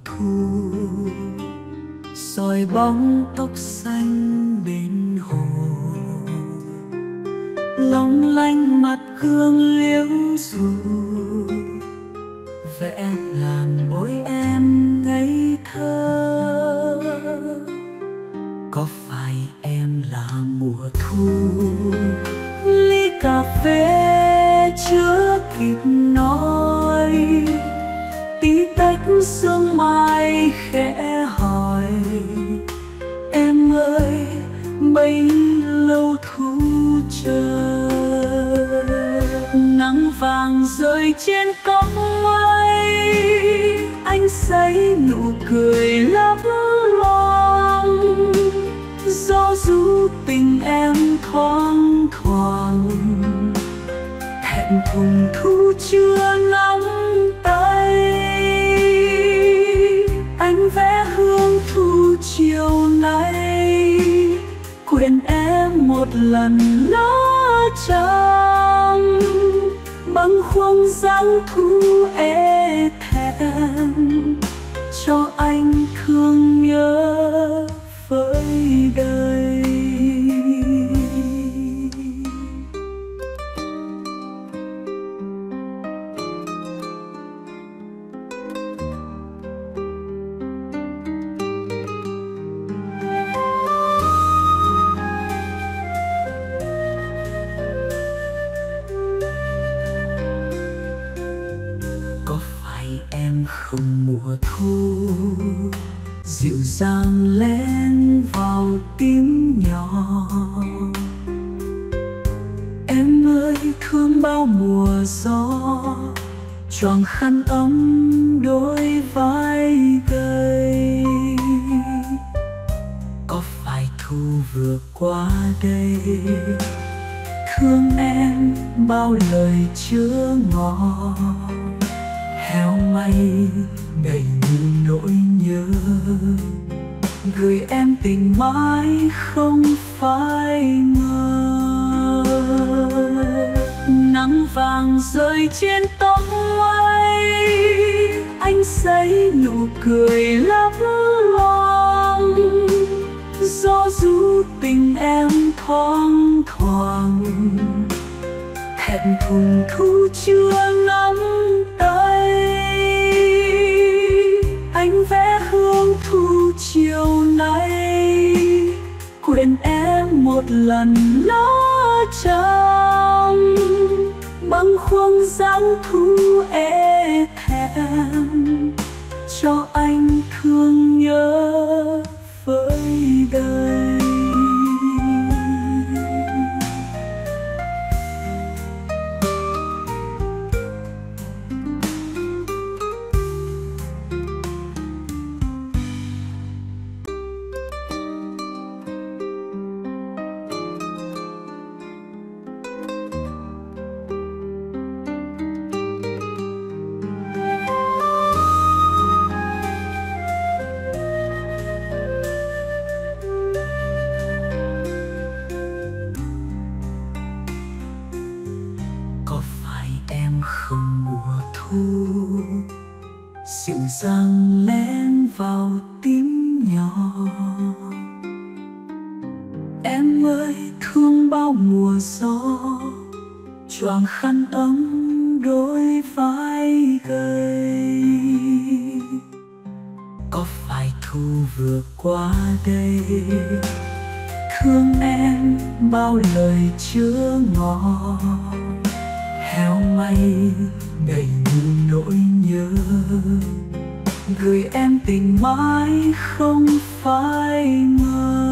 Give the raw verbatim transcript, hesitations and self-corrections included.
thu, soi bóng tóc xanh bên hồ, long lanh mặt gương liễu ru, vẽ làm môi em ngây thơ. Có phải em là mùa thu? Ly cà phê chưa kịp nói, tí tách sương mai khẽ hỏi, em ơi bấy lâu thu chờ. Nắng vàng rơi trên cánh mây, anh say nụ cười lấp loáng, gió ru tình em thoáng thoảng, thẹn thùng thu chưa nắm tay. Anh vẽ hương thu chiều nay, quên em một lần lỡ trăng, bâng khuâng dáng thu ê thẹn, cho anh thương nhớ với đời. Có phải em không mùa thu, dịu dàng len vào tim nhỏ? Em ơi thương bao mùa gió, choàng khăn ấm đôi vai gầy. Có phải thu vừa qua đây, thương em bao lời chứa ngọt, heo may đầy như nỗi nhớ, gửi em tình mãi không phai mờ. Nắng vàng rơi trên tóc mây, anh say nụ cười lấp loáng, gió ru tình em thoáng thoảng, thẹn thùng thu chưa nắm tay. Anh vẽ hương thu chiều nay, quên em một lần lỡ trăng, bâng khuâng dáng thu ê thẹn, cho anh thương nhớ với đời. Không mùa thu, dịu dàng len vào tim nhỏ? Em ơi thương bao mùa gió, choàng khăn ấm đôi vai gầy. Có phải thu vừa qua đây, thương em bao lời chứa ngọt, heo may đầy như nỗi nhớ, gửi em tình mãi không phai mờ.